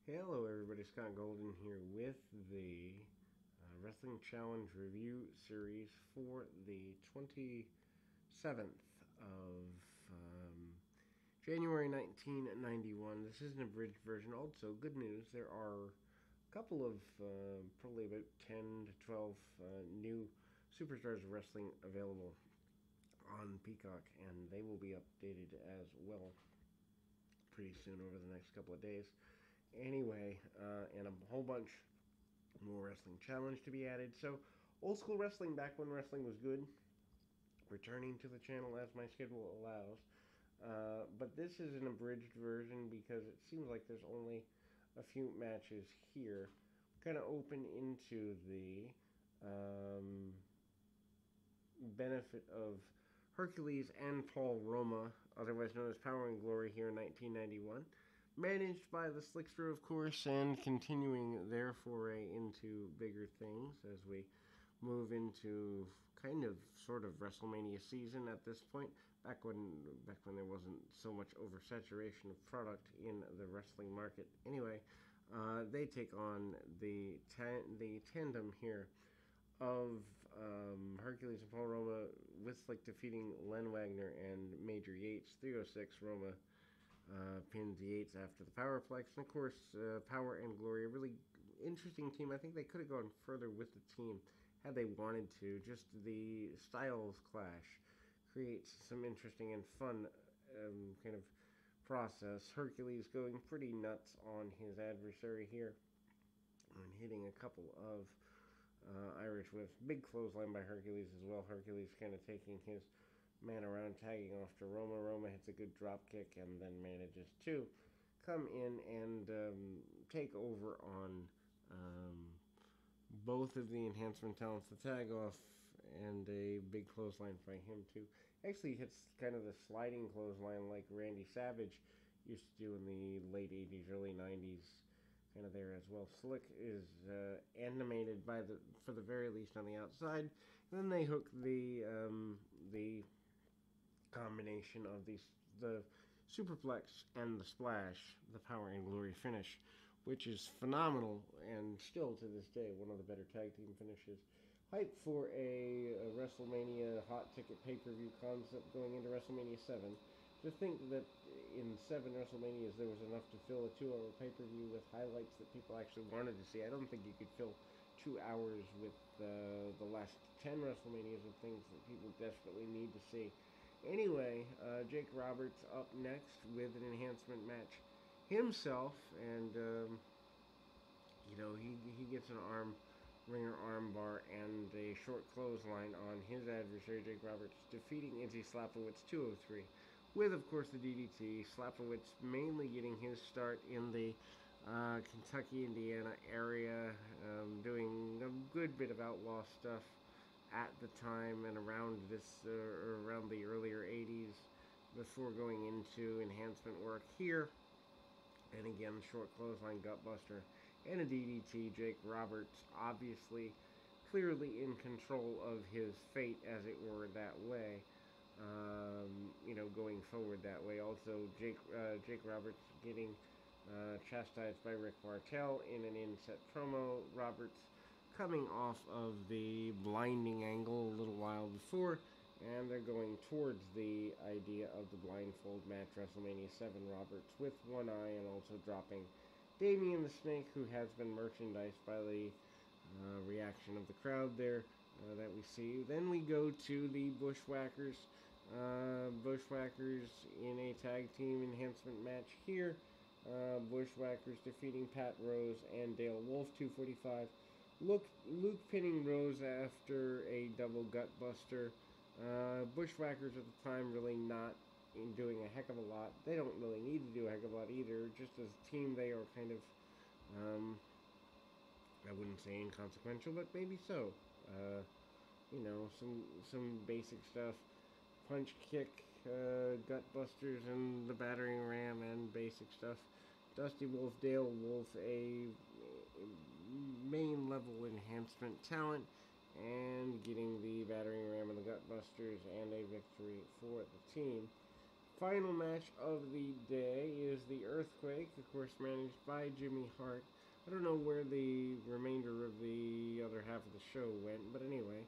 Hello, everybody. Scott Golden here with the Wrestling Challenge Review Series for the 27th of January 1991. This is an abridged version. Also, good news, there are a couple of probably about 10 to 12 new Superstars of Wrestling available on Peacock, and they will be updated as well pretty soon over the next couple of days. Anyway, and a whole bunch more wrestling challenge to be added. So, old school wrestling back when wrestling was good, returning to the channel as my schedule allows. But this is an abridged version because it seems like there's only a few matches here. Kind of open into the benefit of Hercules and Paul Roma, otherwise known as Power and Glory, here in 1991. Managed by the Slickster, of course, and continuing their foray into bigger things as we move into kind of sort of WrestleMania season at this point. Back when there wasn't so much oversaturation of product in the wrestling market. Anyway, they take on the tandem here of Hercules and Paul Roma, with Slick defeating Len Wagner and Major Yates. 306 Roma pins Yates after the Powerplex. And of course, Power and Glory, a really interesting team. I think they could have gone further with the team had they wanted to. Just the styles clash creates some interesting and fun kind of process. Hercules going pretty nuts on his adversary here and hitting a couple of Irish whips. Big clothesline by Hercules as well. Hercules kind of taking his man around, tagging off to Roma. Roma hits a good drop kick and then manages to come in and take over on both of the enhancement talents. The tag off and a big clothesline by him too. Actually hits kind of the sliding clothesline like Randy Savage used to do in the late 80s, early 90s. Kind of there as well. Slick is animated by for the very least on the outside. And then they hook the combination of the superplex and the splash, the Power and Glory finish, which is phenomenal and still to this day one of the better tag team finishes. Hype for a WrestleMania hot ticket pay-per-view concept going into WrestleMania 7. To think that in 7 WrestleManias there was enough to fill a 2-hour pay-per-view with highlights that people actually wanted to see. I don't think you could fill 2 hours with the last 10 WrestleManias of things that people desperately need to see. Anyway, Jake Roberts up next with an enhancement match himself, and he gets an ringer arm bar and a short clothesline on his adversary, Jake Roberts, defeating Izzy Slapowitz 203. With, of course, the DDT. Slapowitz mainly getting his start in the Kentucky, Indiana area, doing a good bit of outlaw stuff at the time and around around the earlier 80s before going into enhancement work here. And again, short clothesline, gutbuster, and a DDT. Jake Roberts obviously clearly in control of his fate, as it were, that way. Going forward that way. Also, Jake Roberts getting chastised by Rick Martel in an inset promo. Roberts coming off of the blinding angle a little while before, and they're going towards the idea of the blindfold match, WrestleMania 7. Roberts with one eye and also dropping Damien the Snake, who has been merchandised by the reaction of the crowd there that we see. Then we go to the Bushwhackers. Bushwhackers in a tag team enhancement match here. Bushwhackers defeating Pat Rose and Dale Wolf, 245. Luke pinning Rose after a double gutbuster. Bushwhackers at the time really not doing a heck of a lot. They don't really need to do a heck of a lot either. Just as a team, they are kind of, I wouldn't say inconsequential, but maybe so. Some basic stuff. Punch, kick, gutbusters, and the battering ram, and basic stuff. Dusty Wolf, Dale Wolf, a main level enhancement talent, and getting the battering ram and the gutbusters, and a victory for the team. final match of the day is the Earthquake, of course managed by Jimmy Hart. I don't know where the remainder of the other half of the show went, but anyway,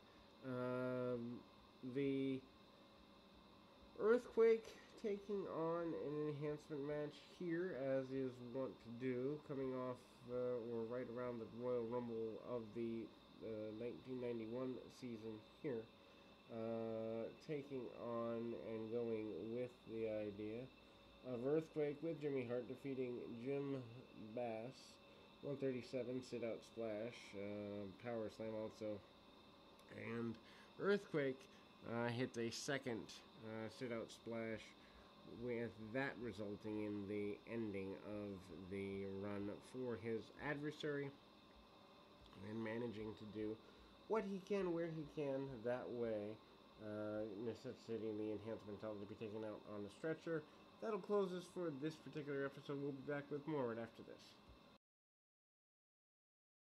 the Earthquake taking on an enhancement match here, as is wont to do, coming off or right around the Royal Rumble of the 1991 season here. Taking on and going with the idea of Earthquake with Jimmy Hart defeating Jim Bass. 137 sit out splash, power slam also, and Earthquake hit a second sit out splash, with that resulting in the ending of the run for his adversary, and managing to do what he can where he can that way, necessitating the enhancement to be taken out on the stretcher. That'll close us for this particular episode. We'll be back with more right after this.